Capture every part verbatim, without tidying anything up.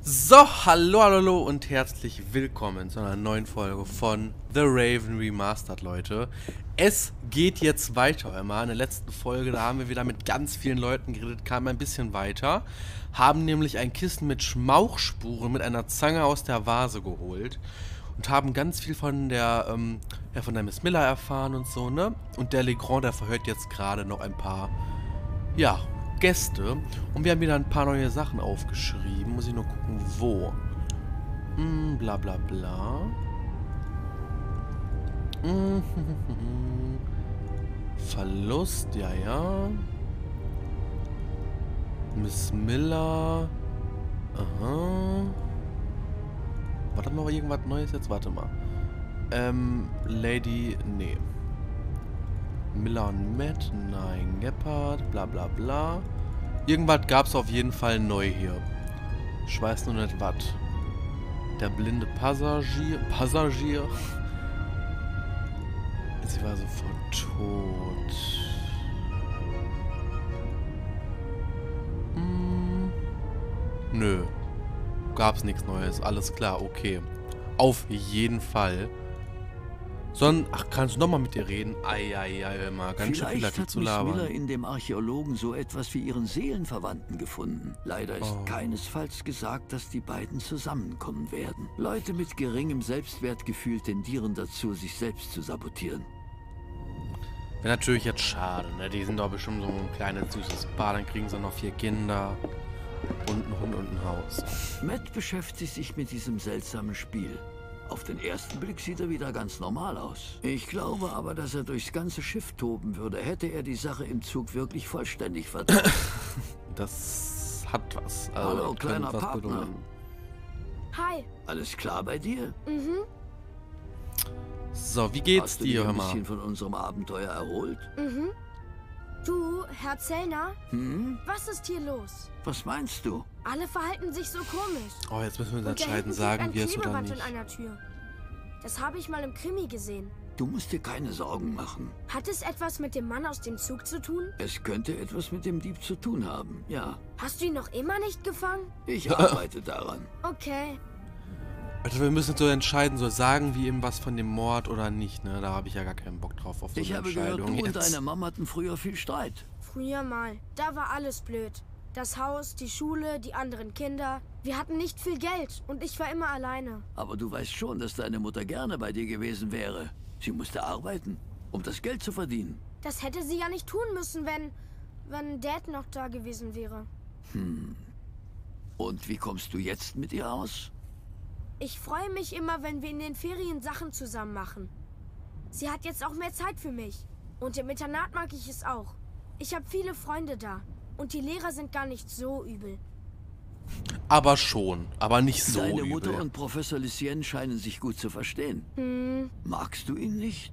So, hallo, hallo und herzlich willkommen zu einer neuen Folge von The Raven Remastered, Leute. Es geht jetzt weiter, immer. In der letzten Folge, da haben wir wieder mit ganz vielen Leuten geredet, kam ein bisschen weiter. Haben nämlich ein Kissen mit Schmauchspuren mit einer Zange aus der Vase geholt. Und haben ganz viel von der, ähm, ja, von der Miss Miller erfahren und so, ne? Und der Legrand, der verhört jetzt gerade noch ein paar, ja, Gäste. Und wir haben wieder ein paar neue Sachen aufgeschrieben. Muss ich nur gucken, wo. Hm, bla bla bla. Hm, Verlust, ja, ja. Miss Miller. Aha. Warte mal, irgendwas Neues jetzt? Warte mal. Ähm, Lady, nee. Miller und Matt, nein, Gepard, bla bla bla. Irgendwas gab es auf jeden Fall neu hier. Ich weiß nur nicht was. Der blinde Passagier. Passagier. Sie war sofort tot. Hm. Nö. Gab's nichts Neues. Alles klar, okay. Auf jeden Fall. Sondern, ach, kannst du nochmal mit dir reden? Eieiei, immer. Ganz schön viel hat zu labern. Miller in dem Archäologen so etwas wie ihren Seelenverwandten gefunden. Leider ist oh. keinesfalls gesagt, dass die beiden zusammenkommen werden. Leute mit geringem Selbstwertgefühl tendieren dazu, sich selbst zu sabotieren. Wäre natürlich jetzt schade, ne? Die sind doch bestimmt so ein kleines, süßes Paar. Dann kriegen sie noch vier Kinder und einen Hund und ein Haus. Matt beschäftigt sich mit diesem seltsamen Spiel. Auf den ersten Blick sieht er wieder ganz normal aus. Ich glaube aber, dass er durchs ganze Schiff toben würde, hätte er die Sache im Zug wirklich vollständig verdaut. Das hat was. Also, hallo, kleiner was Partner. bedeuten. Hi. Alles klar bei dir? Mhm. So, wie geht's Hast du dir, dich hör ein mal? bisschen von unserem Abenteuer erholt? Mhm. Du, Herr Zellner, Hm? was ist hier los? Was meinst du? Alle verhalten sich so komisch. Oh, jetzt müssen wir uns Und da entscheiden, hinten sagen klebt wir ein es oder Klebeband nicht. an einer Tür. Das habe ich mal im Krimi gesehen. Du musst dir keine Sorgen machen. Hat es etwas mit dem Mann aus dem Zug zu tun? Es könnte etwas mit dem Dieb zu tun haben, ja. Hast du ihn noch immer nicht gefangen? Ich arbeite daran. Okay. Also wir müssen uns so entscheiden, so sagen wir ihm was von dem Mord oder nicht, ne? Da habe ich ja gar keinen Bock drauf auf so Ich eine habe gehört, Entscheidung du und jetzt. deine Mama hatten früher viel Streit. Früher mal. Da war alles blöd. Das Haus, die Schule, die anderen Kinder. Wir hatten nicht viel Geld und ich war immer alleine. Aber du weißt schon, dass deine Mutter gerne bei dir gewesen wäre. Sie musste arbeiten, um das Geld zu verdienen. Das hätte sie ja nicht tun müssen, wenn... wenn Dad noch da gewesen wäre. Hm. Und wie kommst du jetzt mit ihr aus? Ich freue mich immer, wenn wir in den Ferien Sachen zusammen machen. Sie hat jetzt auch mehr Zeit für mich. Und im Internat mag ich es auch. Ich habe viele Freunde da. Und die Lehrer sind gar nicht so übel. Aber schon, aber nicht so Deine übel. Mutter und Professor Lucien scheinen sich gut zu verstehen. Hm, Magst du ihn nicht?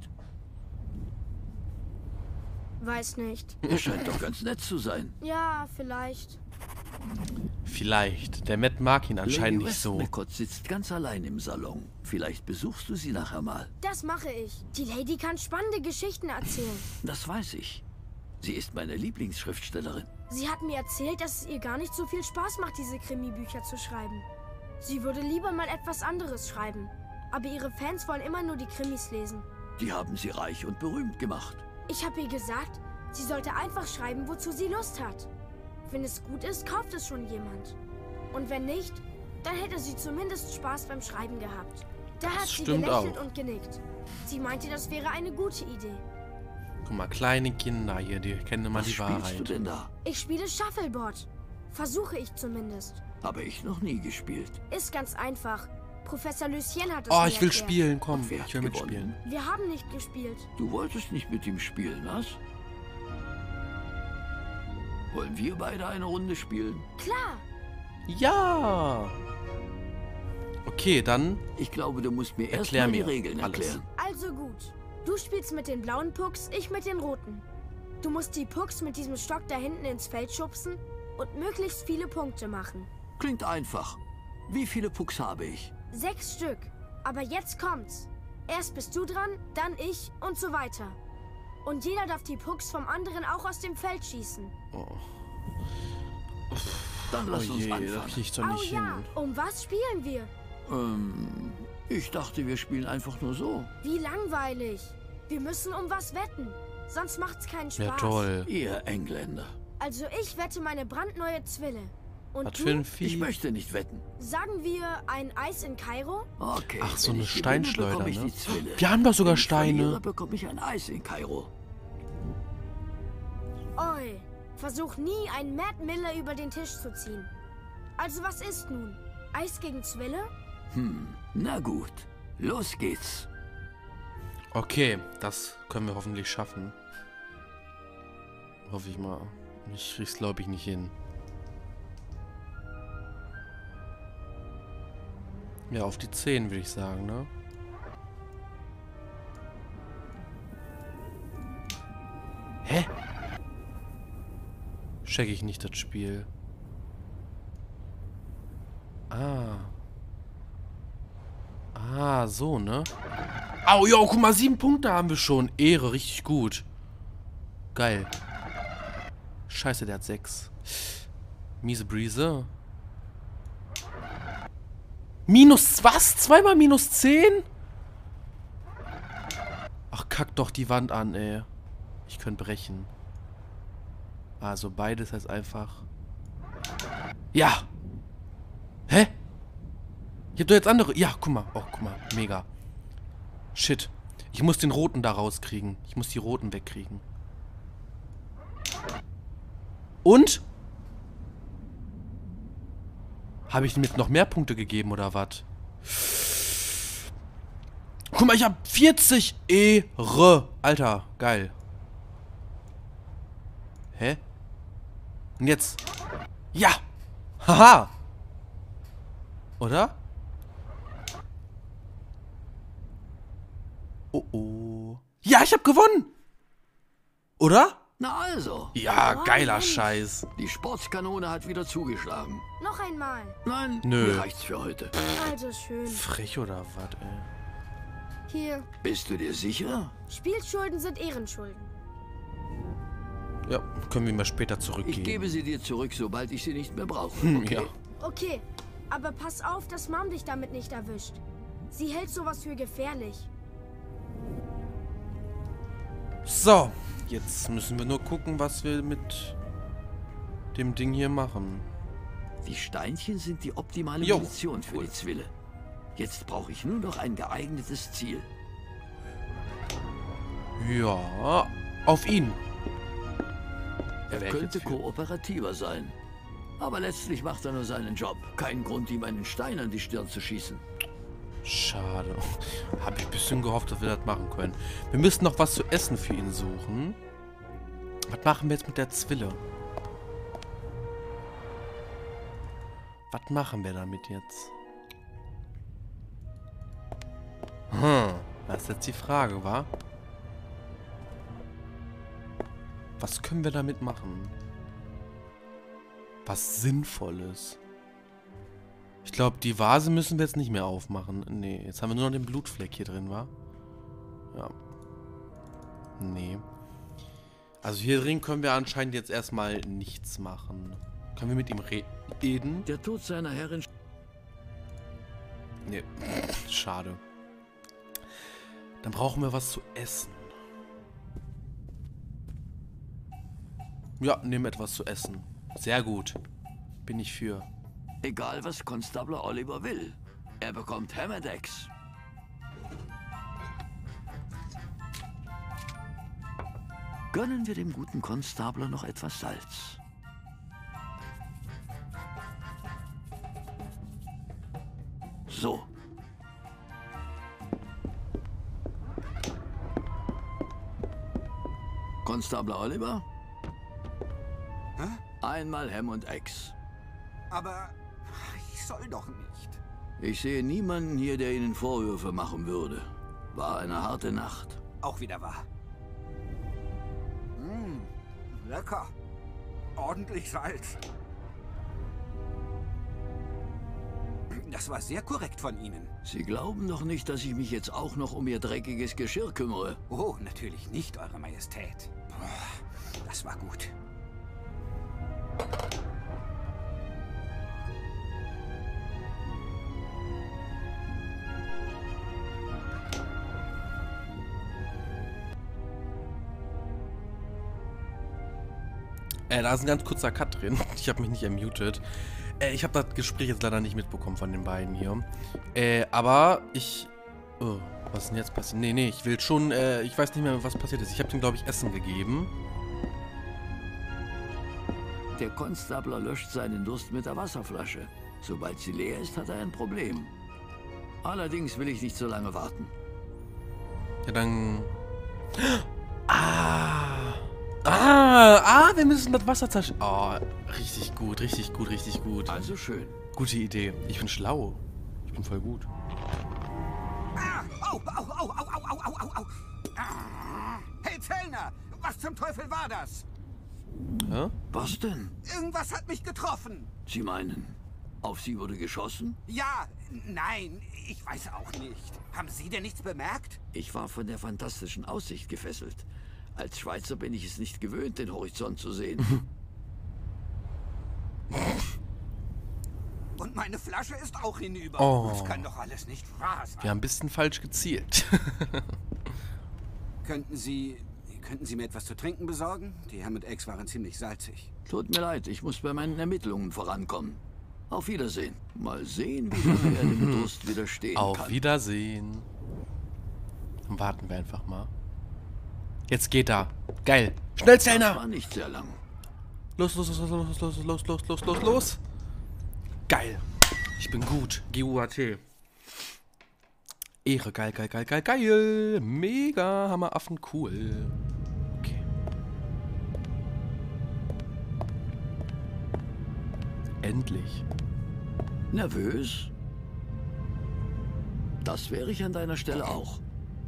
weiß nicht. Er scheint doch ganz nett zu sein. Ja, vielleicht. Vielleicht. Der Matt mag ihn anscheinend Lady nicht so. Westmacott sitzt ganz allein im Salon. Vielleicht besuchst du sie nachher mal. Das mache ich. Die Lady kann spannende Geschichten erzählen. Das weiß ich. Sie ist meine Lieblingsschriftstellerin. Sie hat mir erzählt, dass es ihr gar nicht so viel Spaß macht, diese Krimi-Bücher zu schreiben. Sie würde lieber mal etwas anderes schreiben. Aber ihre Fans wollen immer nur die Krimis lesen. Die haben sie reich und berühmt gemacht. Ich habe ihr gesagt, sie sollte einfach schreiben, wozu sie Lust hat. Wenn es gut ist, kauft es schon jemand. Und wenn nicht, dann hätte sie zumindest Spaß beim Schreiben gehabt. Da Das hat sie stimmt gelächelt auch. und genickt. Sie meinte, das wäre eine gute Idee. Guck mal, kleine Kinder hier, die kennen immer Was die spielst Wahrheit. du denn da? Ich spiele Shuffleboard. Versuche ich zumindest. Habe ich noch nie gespielt. Ist ganz einfach. Professor Lucien hat es Oh, mir ich will erklärt. spielen, komm, Und wer hat ich will gewonnen? mitspielen. Wir haben nicht gespielt. Du wolltest nicht mit ihm spielen, was? Wollen wir beide eine Runde spielen? Klar. Ja! Okay, dann Ich glaube, du musst mir erst Erklär mal die mir Regeln alles. erklären. Also gut. Du spielst mit den blauen Pucks, ich mit den roten. Du musst die Pucks mit diesem Stock da hinten ins Feld schubsen und möglichst viele Punkte machen. Klingt einfach. Wie viele Pucks habe ich? Sechs Stück. Aber jetzt kommt's. Erst bist du dran, dann ich und so weiter. Und jeder darf die Pucks vom anderen auch aus dem Feld schießen. Oh. Dann lass Oh uns je, da anfangen. krieg ich doch Oh nicht ja, hin. um was spielen wir? Ähm, ich dachte, wir spielen einfach nur so. Wie langweilig. Wir müssen um was wetten. Sonst macht's keinen Spaß. Ja, toll. Ihr Engländer. Also ich wette meine brandneue Zwille. Und Was du? für ein Ich Vieh. möchte nicht wetten. Sagen wir ein Eis in Kairo? Okay. Ach, so wenn eine ich gewinne, Steinschleuder, bekomme ich ne? die Zwille. Wir haben doch sogar Wenn ich verliere, Steine. bekomme ich ein Eis in Kairo. Oi, versuch nie einen Matt Miller über den Tisch zu ziehen. Also was ist nun? Eis gegen Zwille? Hm, na gut. Los geht's. Okay, das können wir hoffentlich schaffen. Hoffe ich mal. Ich krieg's, glaube ich, nicht hin. Ja, auf die zehn würde ich sagen, ne? Hä? Check ich nicht das Spiel. Ah. Ah, so, ne? Au, jo, guck mal, sieben Punkte haben wir schon. Ehre, richtig gut. Geil. Scheiße, der hat sechs. Miese Brise. Minus was? Zweimal minus zehn? Ach, kack doch die Wand an, ey. Ich könnte brechen. Also beides heißt einfach... Ja! Hä? Ich hab doch jetzt andere... Ja, guck mal. Oh, guck mal. Mega. Shit. Ich muss den roten da rauskriegen. Ich muss die roten wegkriegen. Und? Habe ich ihm jetzt noch mehr Punkte gegeben, oder was? Guck mal, ich habe vierzig Ehre. Alter, geil. Hä? Und jetzt? Ja! Haha! Oder? Oh oh. Ja, ich habe gewonnen! Oder? Na also, Ja, Oh, geiler Mensch. Scheiß. die Sportskanone hat wieder zugeschlagen. Noch einmal. Nein, Nö. mir reicht's für heute. Also schön. Frech oder was, ey? Hier, Bist du dir sicher? Spielschulden sind Ehrenschulden. Ja, können wir mal später Ich zurückgeben. gebe sie dir zurück, sobald ich sie nicht mehr brauche. Hm, Okay? ja. Okay, aber pass auf, dass Mom dich damit nicht erwischt. Sie hält sowas für gefährlich. So, jetzt müssen wir nur gucken, was wir mit dem Ding hier machen. Die Steinchen sind die optimale Jo. Munition für die Zwille. Jetzt brauche ich nur noch ein geeignetes Ziel. Ja, auf ihn. Er Wär ich könnte jetzt für. kooperativer sein. Aber letztlich macht er nur seinen Job. Kein Grund, ihm einen Stein an die Stirn zu schießen. Schade. Habe ich ein bisschen gehofft, dass wir das machen können. Wir müssen noch was zu essen für ihn suchen. Was machen wir jetzt mit der Zwille? Was machen wir damit jetzt? Hm, das ist jetzt die Frage, wa? Was können wir damit machen? Was Sinnvolles. Ich glaube, die Vase müssen wir jetzt nicht mehr aufmachen. Nee, jetzt haben wir nur noch den Blutfleck hier drin, wa? Ja. Nee. Also hier drin können wir anscheinend jetzt erstmal nichts machen. Können wir mit ihm reden? Der Tod seiner Herrin... Nee. Schade. Dann brauchen wir was zu essen. Ja, nehmen etwas zu essen. Sehr gut. Bin ich für. Egal, was Constable Oliver will. Er bekommt Hammerdecks. Gönnen wir dem guten Konstabler noch etwas Salz. So. Konstabler Oliver? Hä? Einmal Ham und Eggs. Aber ich soll doch nicht. Ich sehe niemanden hier, der Ihnen Vorwürfe machen würde. War eine harte Nacht. Auch wieder wahr. Mmh, lecker. Ordentlich Salz. Das war sehr korrekt von Ihnen. Sie glauben doch nicht, dass ich mich jetzt auch noch um Ihr dreckiges Geschirr kümmere. Oh, natürlich nicht, Eure Majestät. Boah, das war gut. Äh, da ist ein ganz kurzer Cut drin. Ich habe mich nicht ermutet. Äh, ich habe das Gespräch jetzt leider nicht mitbekommen von den beiden hier. Äh, aber ich... Oh, was ist denn jetzt passiert? Nee, nee, ich will schon... Äh, ich weiß nicht mehr, was passiert ist. Ich habe dem, glaube ich, Essen gegeben. Der Konstabler löscht seinen Durst mit der Wasserflasche. Sobald sie leer ist, hat er ein Problem. Allerdings will ich nicht so lange warten. Ja, dann... Ah! Ah! Ah, wir müssen das Wasser zerstört... Oh, richtig gut, richtig gut, richtig gut. Also schön. Gute Idee. Ich bin schlau. Ich bin voll gut. Ah, au, au, au, au, au, au, au, au. Ah, hey, Zellner, was zum Teufel war das? Hä? Was denn? Irgendwas hat mich getroffen. Sie meinen, auf Sie wurde geschossen? Ja, nein, ich weiß auch nicht. Haben Sie denn nichts bemerkt? Ich war von der fantastischen Aussicht gefesselt. Als Schweizer bin ich es nicht gewöhnt, den Horizont zu sehen. Und meine Flasche ist auch hinüber. Oh. Das kann doch alles nicht wahr sein. Wir haben ein bisschen falsch gezielt. Könnten Sie... Könnten Sie mir etwas zu trinken besorgen? Die Hammond Eggs waren ziemlich salzig. Tut mir leid, ich muss bei meinen Ermittlungen vorankommen. Auf Wiedersehen. Mal sehen, wie lange er dem Durst widerstehen Auf kann. Wiedersehen. Dann warten wir einfach mal. Jetzt geht er. Geil. Schnell, Das Zellner! war nicht sehr lang. Los, los, los, los, los, los, los, los, los, los, los. Geil. Ich bin gut. G U A T. Ehre, geil, geil, geil, geil, geil. Mega Hammeraffen, cool. Okay. Endlich. Nervös? Das wäre ich an deiner Stelle auch.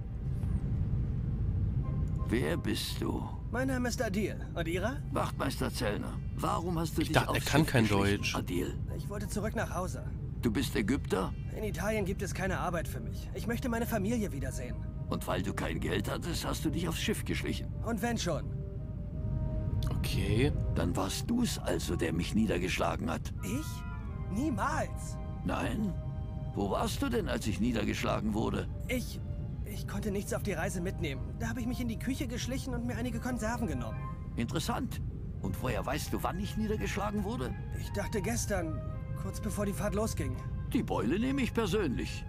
Wer bist du? Mein Name ist Adil. Und Ihrer? Wachtmeister Zellner. Warum hast du dich dachte, aufs er kann Schiff kein geschlichen, Deutsch. Adil? Ich wollte zurück nach Hause. Du bist Ägypter? In Italien gibt es keine Arbeit für mich. Ich möchte meine Familie wiedersehen. Und weil du kein Geld hattest, hast du dich aufs Schiff geschlichen. Und wenn schon. Okay. Dann warst du's also, der mich niedergeschlagen hat. Ich? Niemals. Nein? Wo warst du denn, als ich niedergeschlagen wurde? Ich... Ich konnte nichts auf die Reise mitnehmen. Da habe ich mich in die Küche geschlichen und mir einige Konserven genommen. Interessant. Und woher weißt du, wann ich niedergeschlagen wurde? Ich dachte gestern, kurz bevor die Fahrt losging. Die Beule nehme ich persönlich.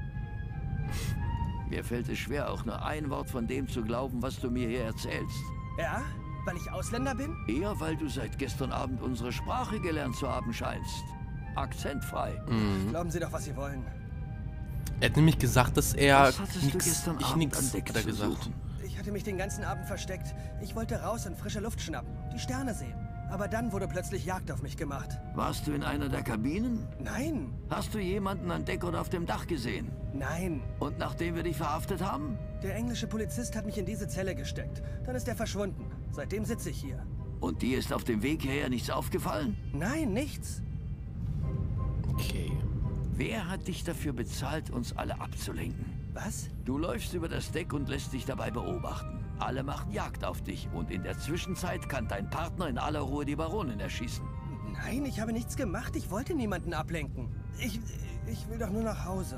Mir fällt es schwer, auch nur ein Wort von dem zu glauben, was du mir hier erzählst. Ja? Weil ich Ausländer bin? Eher, weil du seit gestern Abend unsere Sprache gelernt zu haben scheinst. Akzentfrei. Glauben Sie doch, was Sie wollen. Er hat nämlich gesagt, dass er Was hattest du nix, gestern ich Abend nix, an Deck hat er zu gesagt. suchen? Ich hatte mich den ganzen Abend versteckt. Ich wollte raus und frische Luft schnappen, die Sterne sehen. Aber dann wurde plötzlich Jagd auf mich gemacht. Warst du in einer der Kabinen? Nein, Hast du jemanden an Deck oder auf dem Dach gesehen? nein. Und nachdem wir dich verhaftet haben? Der englische Polizist hat mich in diese Zelle gesteckt. Dann ist er verschwunden. Seitdem sitze ich hier. Und dir ist auf dem Weg hierher nichts aufgefallen? Nein, nichts. Okay. Wer hat dich dafür bezahlt, uns alle abzulenken? Was? Du läufst über das Deck und lässt dich dabei beobachten. Alle machen Jagd auf dich und in der Zwischenzeit kann dein Partner in aller Ruhe die Baronin erschießen. Nein, ich habe nichts gemacht. Ich wollte niemanden ablenken. Ich, ich will doch nur nach Hause.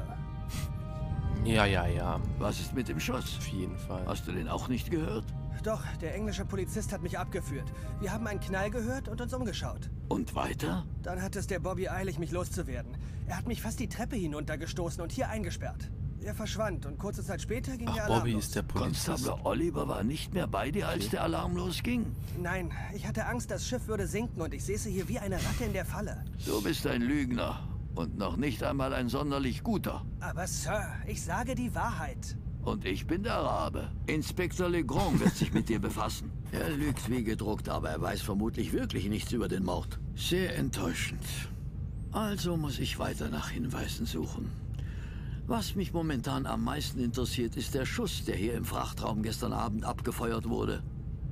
Ja, ja, ja. Was ist mit dem Schuss? Auf jeden Fall. Hast du den auch nicht gehört? Doch, der englische Polizist hat mich abgeführt. Wir haben einen Knall gehört und uns umgeschaut. Und weiter? Dann hat es der Bobby eilig, mich loszuwerden. Er hat mich fast die Treppe hinuntergestoßen und hier eingesperrt. Er verschwand und kurze Zeit später ging der Ach, Alarm Bobby los. ist der Polizist. Konstabler Oliver war nicht mehr bei dir, als der Alarm losging? Nein, ich hatte Angst, das Schiff würde sinken und ich säße hier wie eine Ratte in der Falle. Du bist ein Lügner und noch nicht einmal ein sonderlich guter. Aber Sir, ich sage die Wahrheit. Und ich bin der Rabe. Inspektor Legrand wird sich mit dir befassen. Er lügt wie gedruckt, aber er weiß vermutlich wirklich nichts über den Mord. Sehr enttäuschend. Also muss ich weiter nach Hinweisen suchen. Was mich momentan am meisten interessiert, ist der Schuss, der hier im Frachtraum gestern Abend abgefeuert wurde.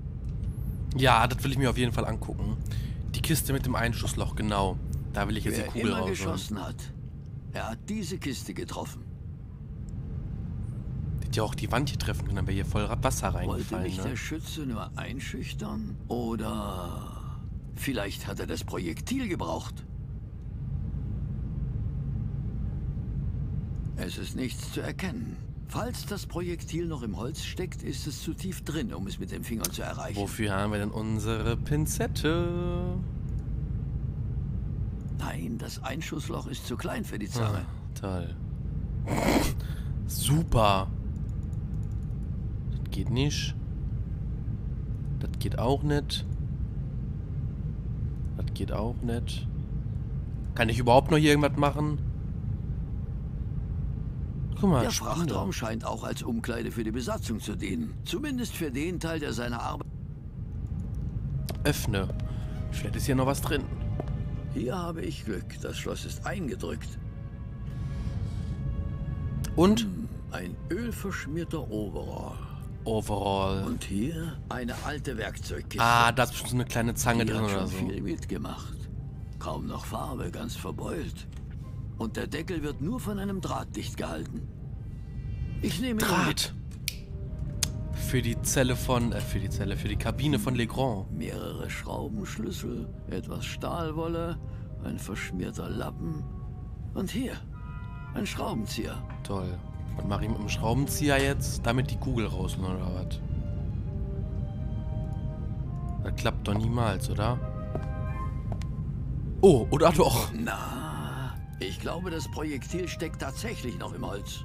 Ja, das will ich mir auf jeden Fall angucken. Die Kiste mit dem Einschussloch, genau. Da will ich jetzt Wer die Kugel immer rausholen. geschossen hat, er hat diese Kiste getroffen. Hätte ja auch die Wand hier treffen können, dann wäre hier voll Wasser Wollte reingefallen. mich der Ne? Schütze nur einschüchtern? Oder vielleicht hat er das Projektil gebraucht? Es ist nichts zu erkennen. Falls das Projektil noch im Holz steckt, ist es zu tief drin, um es mit den Fingern zu erreichen. Wofür haben wir denn unsere Pinzette? Nein, das Einschussloch ist zu klein für die Zange. Ah, toll. Super. Das geht nicht. Das geht auch nicht. Das geht auch nicht. Kann ich überhaupt noch hier irgendwas machen? Guck mal, Der Spinde. Frachtraum scheint auch als Umkleide für die Besatzung zu dienen. Zumindest für den Teil, der seine Arbeit... Öffne. Vielleicht ist hier noch was drin. Hier habe ich Glück. Das Schloss ist eingedrückt. Und? Hm, ein ölverschmierter Overall. Overall. Und hier eine alte Werkzeugkiste. Ah, da ist bestimmt so eine kleine Zange Die drin hat oder schon so. viel mitgemacht. Kaum noch Farbe, ganz verbeult. Und der Deckel wird nur von einem Draht dicht gehalten. Ich nehme ihn mit. Draht. Für die Zelle von, äh, für die Zelle, für die Kabine von Legrand. Mehrere Schraubenschlüssel, etwas Stahlwolle, ein verschmierter Lappen. Und hier, ein Schraubenzieher. Toll. Was mache ich mit dem Schraubenzieher jetzt? Damit die Kugel rausholen oder was? Das klappt doch niemals, oder? Oh, oder doch? Na, ich glaube, das Projektil steckt tatsächlich noch im Holz.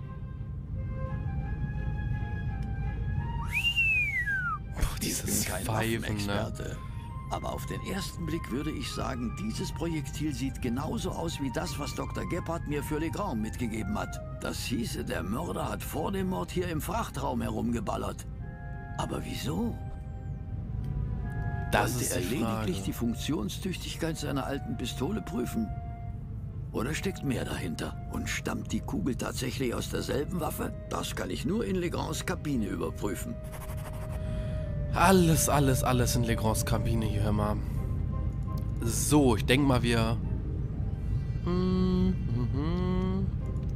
Puh, dieses kein Pfeifen, ne? Waffenexperte. Aber auf den ersten Blick würde ich sagen, dieses Projektil sieht genauso aus wie das, was Doktor Gebhardt mir für Legrand mitgegeben hat. Das hieße, der Mörder hat vor dem Mord hier im Frachtraum herumgeballert. Aber wieso? Das Wollte ist er die lediglich Frage. die Funktionstüchtigkeit seiner alten Pistole prüfen? Oder steckt mehr dahinter? Und stammt die Kugel tatsächlich aus derselben Waffe? Das kann ich nur in Legrands Kabine überprüfen. Alles, alles, alles in Legrands Kabine hier, hör mal. So, ich denke mal, wir... Hm, mhm.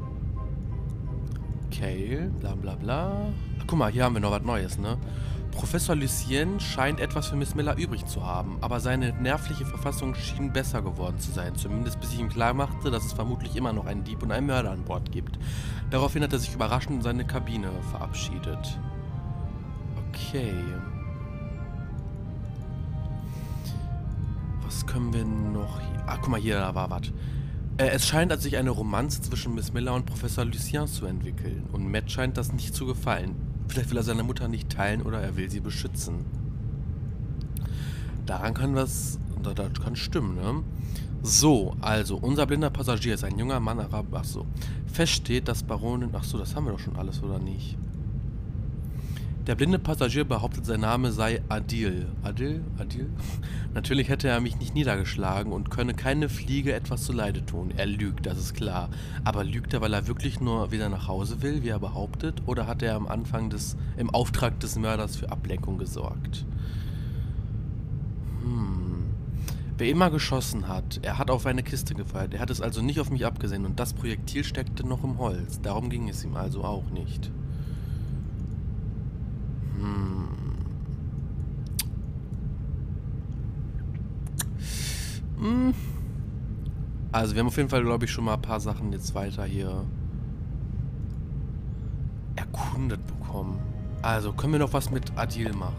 Okay, bla bla bla. Ach, guck mal, hier haben wir noch was Neues, ne? Professor Lucien scheint etwas für Miss Miller übrig zu haben, aber seine nervliche Verfassung schien besser geworden zu sein. Zumindest bis ich ihm klar machte, dass es vermutlich immer noch einen Dieb und einen Mörder an Bord gibt. Daraufhin hat er sich überraschend in seine Kabine verabschiedet. Okay. Was können wir noch hier... Ach, guck mal, hier, da war was. Äh, es scheint, als sich eine Romanze zwischen Miss Miller und Professor Lucien zu entwickeln. Und Matt scheint das nicht zu gefallen. Vielleicht will er seine Mutter nicht teilen oder er will sie beschützen. Daran kann das... Das, das kann stimmen, ne? So, also, unser blinder Passagier ist ein junger Mann, Arab... Ach so. Fest steht, dass Baronin... Ach so, das haben wir doch schon alles, oder nicht? Der blinde Passagier behauptet, sein Name sei Adil. Adil? Adil? Natürlich hätte er mich nicht niedergeschlagen und könne keine Fliege etwas zuleide tun. Er lügt, das ist klar. Aber lügt er, weil er wirklich nur wieder nach Hause will, wie er behauptet? Oder hat er am Anfang des, im Auftrag des Mörders für Ablenkung gesorgt? Hm. Wer immer geschossen hat, er hat auf eine Kiste gefeuert. Er hat es also nicht auf mich abgesehen und das Projektil steckte noch im Holz. Darum ging es ihm also auch nicht. Hm. Hm. Also wir haben auf jeden Fall, glaube ich, schon mal ein paar Sachen jetzt weiter hier erkundet bekommen. Also können wir noch was mit Adil machen?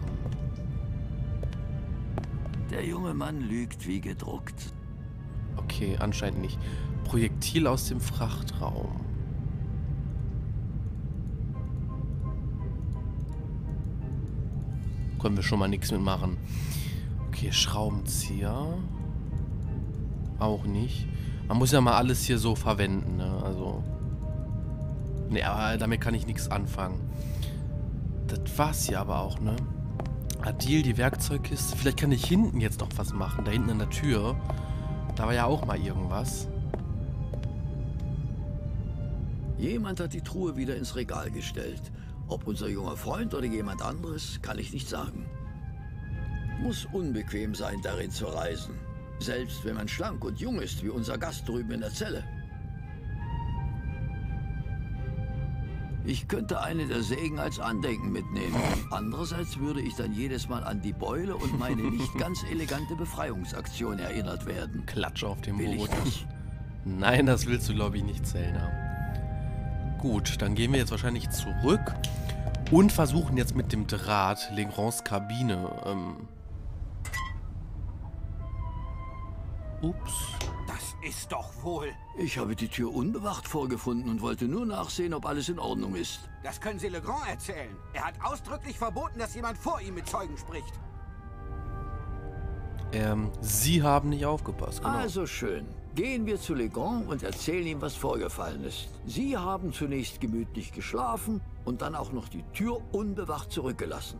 Der junge Mann lügt wie gedruckt. Okay, anscheinend nicht. Projektil aus dem Frachtraum. Können wir schon mal nichts mitmachen. Okay, Schraubenzieher. Auch nicht. Man muss ja mal alles hier so verwenden, ne? Also. Ne, aber damit kann ich nichts anfangen. Das war's hier aber auch, ne? Adil, die Werkzeugkiste. Vielleicht kann ich hinten jetzt noch was machen. Da hinten an der Tür. Da war ja auch mal irgendwas. Jemand hat die Truhe wieder ins Regal gestellt. Ob unser junger Freund oder jemand anderes, kann ich nicht sagen. Muss unbequem sein, darin zu reisen. Selbst wenn man schlank und jung ist, wie unser Gast drüben in der Zelle. Ich könnte eine der Sägen als Andenken mitnehmen. Andererseits würde ich dann jedes Mal an die Beule und meine nicht ganz elegante Befreiungsaktion erinnert werden. Klatsch auf dem Will ich Boden. nicht. Nein, das willst du, glaube ich, nicht, Zellner. Gut, dann gehen wir jetzt wahrscheinlich zurück und versuchen jetzt mit dem Draht Legrands Kabine. Ähm Ups. Das ist doch wohl... Ich habe die Tür unbewacht vorgefunden und wollte nur nachsehen, ob alles in Ordnung ist. Das können Sie Legrand erzählen. Er hat ausdrücklich verboten, dass jemand vor ihm mit Zeugen spricht. Ähm, Sie haben nicht aufgepasst, genau. Also schön. Gehen wir zu Legrand und erzählen ihm, was vorgefallen ist. Sie haben zunächst gemütlich geschlafen und dann auch noch die Tür unbewacht zurückgelassen.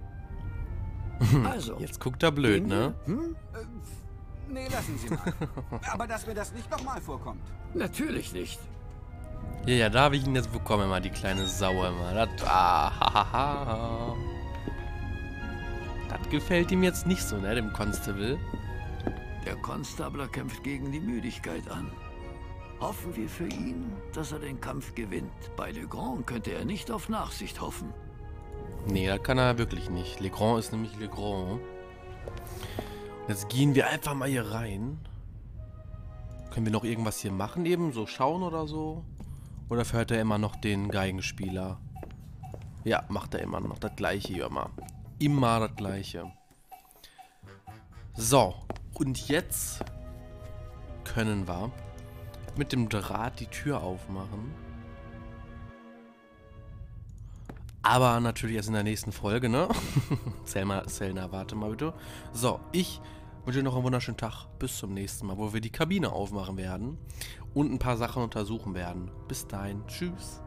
Also, Jetzt guckt er blöd, gehen ne? wir? Hm? Nee, lassen Sie mal. Aber dass mir das nicht nochmal vorkommt. Natürlich nicht. Ja, ja, da habe ich ihn jetzt bekommen, mal die kleine Sau immer. Das, ah, ha, ha, ha. Das gefällt ihm jetzt nicht so, ne, dem Constable. Der Konstabler kämpft gegen die Müdigkeit an. Hoffen wir für ihn, dass er den Kampf gewinnt. Bei Legrand könnte er nicht auf Nachsicht hoffen. Nee, das kann er wirklich nicht. Legrand ist nämlich Legrand. Jetzt gehen wir einfach mal hier rein. Können wir noch irgendwas hier machen eben? So schauen oder so? Oder hört er immer noch den Geigenspieler? Ja, macht er immer noch. Das gleiche hier immer. Immer das gleiche. So. Und jetzt können wir mit dem Draht die Tür aufmachen. Aber natürlich erst in der nächsten Folge, ne? Selma, Selna, warte mal bitte. So, ich wünsche dir noch einen wunderschönen Tag. Bis zum nächsten Mal, wo wir die Kabine aufmachen werden und ein paar Sachen untersuchen werden. Bis dahin. Tschüss.